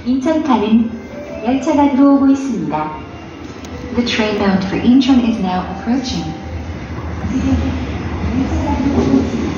인천 가는 열차가 들어오고 있습니다. The train bound for Incheon is now approaching. 지금 열차가 들어오고 있습니다.